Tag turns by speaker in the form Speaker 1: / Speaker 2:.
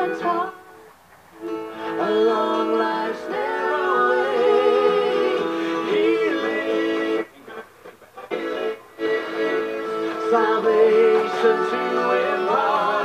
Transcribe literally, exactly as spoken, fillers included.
Speaker 1: and time, a long life's narrow way, healing, salvation to impart.